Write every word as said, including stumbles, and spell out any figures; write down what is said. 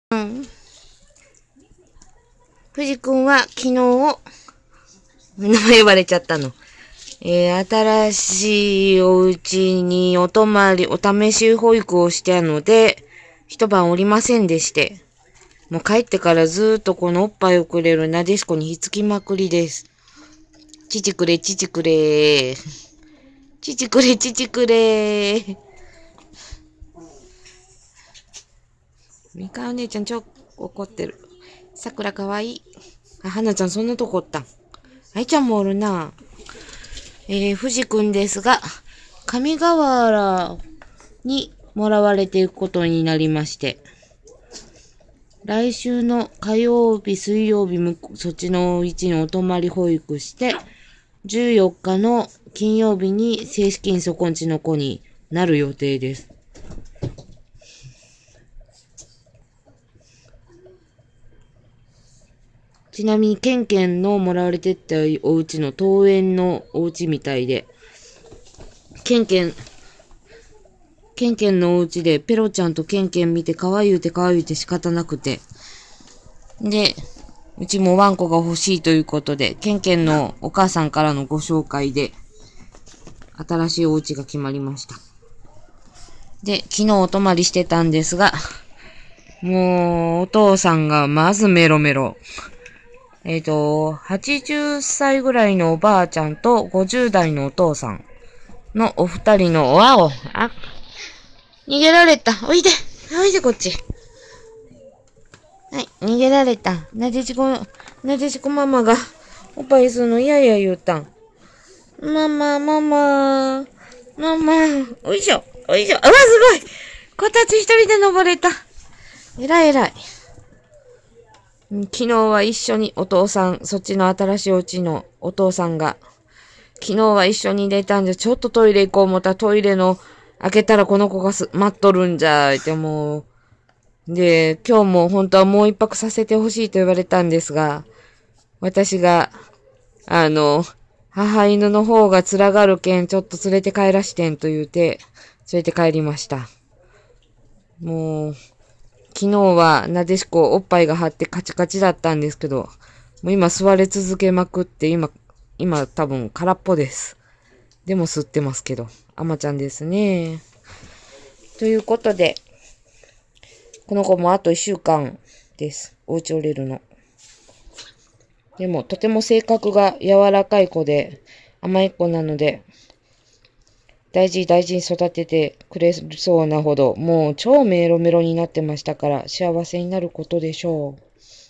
うん。藤くんは昨日、名前呼ばれちゃったの。えー、新しいお家にお泊まり、お試し保育をしたので、一晩おりませんでして。もう帰ってからずーっとこのおっぱいをくれるなでしこにひっつきまくりです。父くれ、父くれ。父くれ、父くれ。みかお姉ちゃんちょっ怒ってる。さくらかわいい。あ、はなちゃんそんなとこおったん。あいちゃんもおるな。えー、藤くんですが、上河原にもらわれていくことになりまして、来週の火曜日、水曜日、そっちの位置にお泊まり保育して、じゅうよっかの金曜日に正式にそこんちの子になる予定です。ちなみに、ケンケンのもらわれてったお家の登園のお家みたいで、ケンケン、ケンケンのお家でペロちゃんとケンケン見て可愛い言うて可愛い言うて仕方なくて。で、うちもワンコが欲しいということで、ケンケンのお母さんからのご紹介で、新しいお家が決まりました。で、昨日お泊まりしてたんですが、もう、お父さんがまずメロメロ。えっと、はちじゅっさいぐらいのおばあちゃんとごじゅう代のお父さんのお二人の、わお、あ、逃げられた。おいで。おいでこっち。はい、逃げられた。なでしこ、なでしこママがおっぱいするの嫌や言うたん。ママ、ママ、ママ、おいしょ、おいしょ。うわ、すごい。こたつ一人で登れた。えらいえらい。昨日は一緒にお父さん、そっちの新しいお家のお父さんが、昨日は一緒に出たんじゃ、ちょっとトイレ行こう思ったらトイレの開けたらこの子がす待っとるんじゃ、ってもう、で、今日も本当はもう一泊させてほしいと言われたんですが、私が、あの、母犬の方が辛がるけん、ちょっと連れて帰らしてんと言うて、連れて帰りました。もう、昨日はなでしこおっぱいが張ってカチカチだったんですけど、もう今吸われ続けまくって、今、今多分空っぽです。でも吸ってますけど、あまちゃんですね。ということで、この子もあと一週間です。お家折れるの。でも、とても性格が柔らかい子で、甘い子なので、大事に大事に育ててくれそうなほど、もう超メロメロになってましたから、幸せになることでしょう。